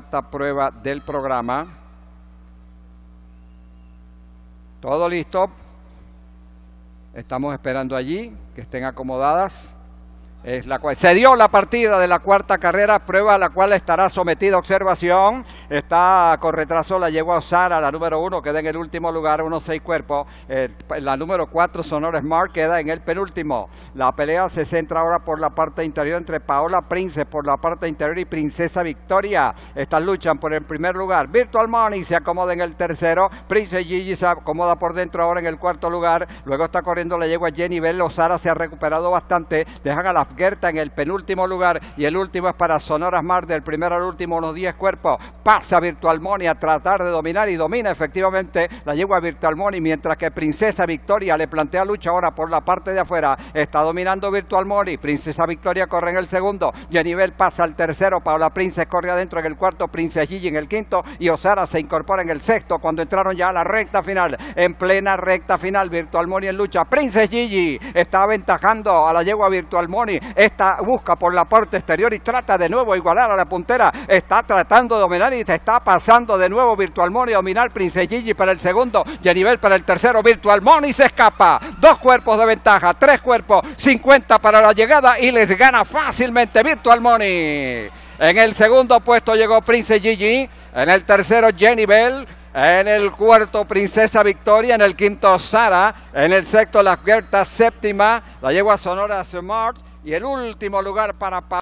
cuarta prueba del programa. Todo listo. Estamos esperando allí que estén acomodadas. Se dio la partida de la cuarta carrera, prueba a la cual estará sometida a observación. Está con retraso la yegua Osara, la número 1, queda en el último lugar, unos 6 cuerpos. La número 4, Sonora Smart, queda en el penúltimo. La pelea se centra ahora por la parte interior entre Paola Prince por la parte interior y Princesa Victoria. Estas luchan por el primer lugar. Virtual Money se acomoda en el tercero. Prince Gigi se acomoda por dentro ahora en el cuarto lugar. Luego está corriendo la yegua Jenny Bell. Osara se ha recuperado bastante. Dejan a la Gerta en el penúltimo lugar y el último es para Sonora Smart, del primero al último unos 10 cuerpos. Pasa Virtual Money a tratar de dominar y domina efectivamente la yegua Virtual Money, mientras que Princesa Victoria le plantea lucha ahora por la parte de afuera. Está dominando Virtual Money. Princesa Victoria corre en el segundo. Jenny Bell pasa al tercero. Paola Prince corre adentro en el cuarto. Princesa Gigi en el quinto y Osara se incorpora en el sexto cuando entraron ya a la recta final. En plena recta final, Virtual Money en lucha. Princesa Gigi está aventajando a la yegua Virtual Money. Esta busca por la parte exterior y trata de nuevo igualar a la puntera. Está tratando de dominar y se está pasando de nuevo Virtual Money a dominar. Princesa Gigi para el segundo, Jenny Bell para el tercero. Virtual Money se escapa. 2 cuerpos de ventaja, 3 cuerpos, 50 para la llegada y les gana fácilmente Virtual Money. En el segundo puesto llegó Princesa Gigi, en el tercero Jenny Bell, en el cuarto Princesa Victoria, en el quinto Sara, en el sexto la Gerta séptima, la yegua Sonora Smart y el último lugar para